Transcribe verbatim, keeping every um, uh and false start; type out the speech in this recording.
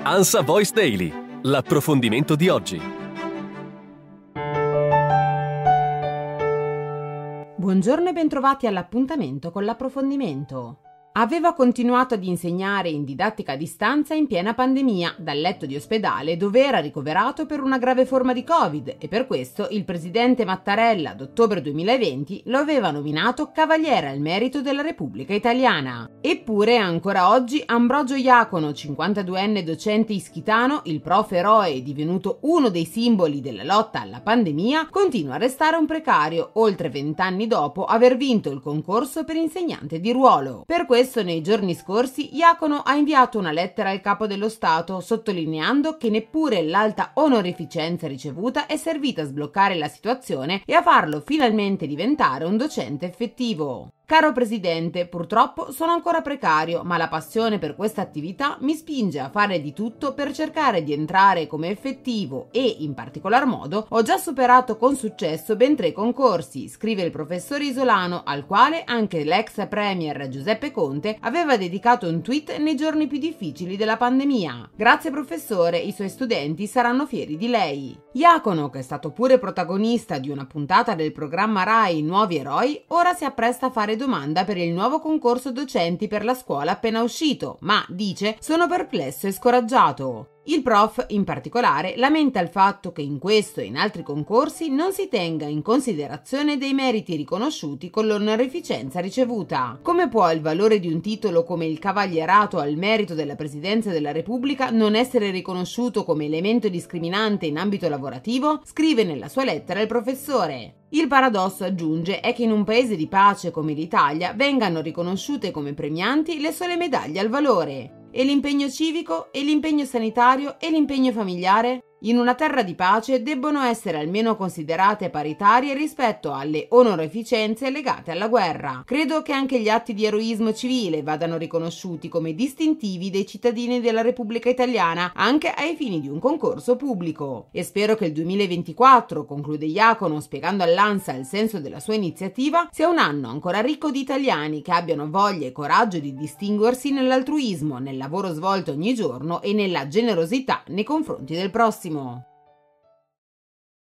ANSA Voice Daily, l'approfondimento di oggi. Buongiorno e bentrovati all'appuntamento con l'approfondimento. Aveva continuato ad insegnare in didattica a distanza in piena pandemia dal letto di ospedale dove era ricoverato per una grave forma di Covid e per questo il presidente Mattarella ad ottobre duemilaventi lo aveva nominato Cavaliere al Merito della Repubblica Italiana. Eppure ancora oggi Ambrogio Iacono, cinquantaduenne docente ischitano, il prof eroe divenuto uno dei simboli della lotta alla pandemia, continua a restare un precario oltre vent'anni dopo aver vinto il concorso per insegnante di ruolo. Per questo nei giorni scorsi Iacono ha inviato una lettera al capo dello Stato sottolineando che neppure l'alta onorificenza ricevuta è servita a sbloccare la situazione e a farlo finalmente diventare un docente effettivo. Caro Presidente, purtroppo sono ancora precario, ma la passione per questa attività mi spinge a fare di tutto per cercare di entrare come effettivo e, in particolar modo, ho già superato con successo ben tre concorsi, scrive il professore isolano, al quale anche l'ex premier Giuseppe Conte aveva dedicato un tweet nei giorni più difficili della pandemia. Grazie professore, i suoi studenti saranno fieri di lei. Iacono, che è stato pure protagonista di una puntata del programma Rai Nuovi Eroi, ora si appresta a fare domanda per il nuovo concorso docenti per la scuola appena uscito, ma, dice, sono perplesso e scoraggiato. Il prof, in particolare, lamenta il fatto che in questo e in altri concorsi non si tenga in considerazione dei meriti riconosciuti con l'onorificenza ricevuta. Come può il valore di un titolo come il Cavalierato al Merito della Presidenza della Repubblica non essere riconosciuto come elemento discriminante in ambito lavorativo? Scrive nella sua lettera il professore. Il paradosso, aggiunge, è che in un paese di pace come l'Italia vengano riconosciute come premianti le sole medaglie al valore. E l'impegno civico, e l'impegno sanitario, e l'impegno familiare? In una terra di pace debbono essere almeno considerate paritarie rispetto alle onorificenze legate alla guerra. Credo che anche gli atti di eroismo civile vadano riconosciuti come distintivi dei cittadini della Repubblica Italiana anche ai fini di un concorso pubblico. E spero che il duemilaventiquattro, conclude Iacono spiegando all'ANSA il senso della sua iniziativa, sia un anno ancora ricco di italiani che abbiano voglia e coraggio di distinguersi nell'altruismo, nel lavoro svolto ogni giorno e nella generosità nei confronti del prossimo.